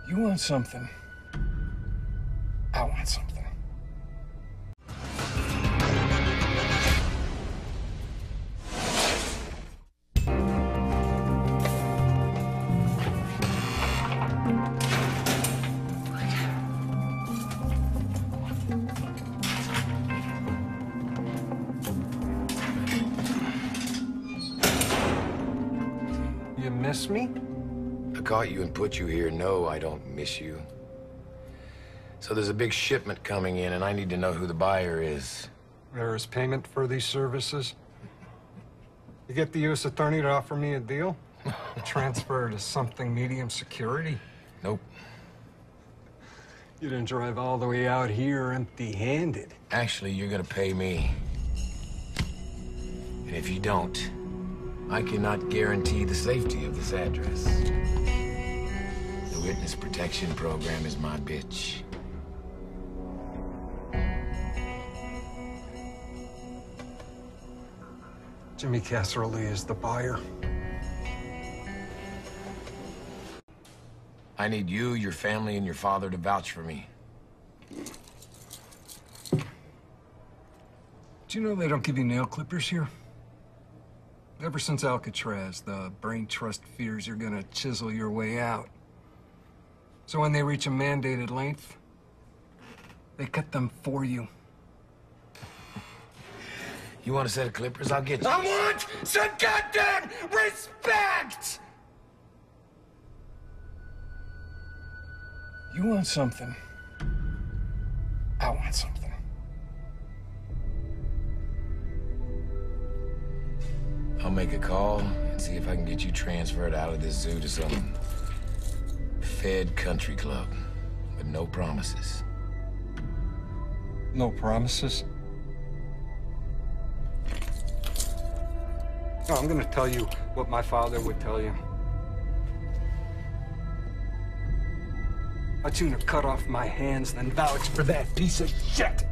You want something. I want something. You miss me? I caught you and put you here. No, I don't miss you. So there's a big shipment coming in, and I need to know who the buyer is. There is payment for these services. You get the U.S. attorney to offer me a deal? Transfer to something medium security? Nope. You didn't drive all the way out here empty-handed. Actually, you're gonna pay me. And if you don't, I cannot guarantee the safety of this address. The witness protection program is my bitch. Jimmy Casserole is the buyer. I need you, your family, and your father to vouch for me. Do you know they don't give you nail clippers here? Ever since Alcatraz, the brain trust fears you're gonna chisel your way out. So when they reach a mandated length, they cut them for you. You want a set of clippers? I'll get you. I want some goddamn respect! You want something. I want something. I'll make a call and see if I can get you transferred out of this zoo to some Fed country club, but no promises. No promises? No, I'm gonna tell you what my father would tell you. I'd sooner cut off my hands than vouch for that piece of shit.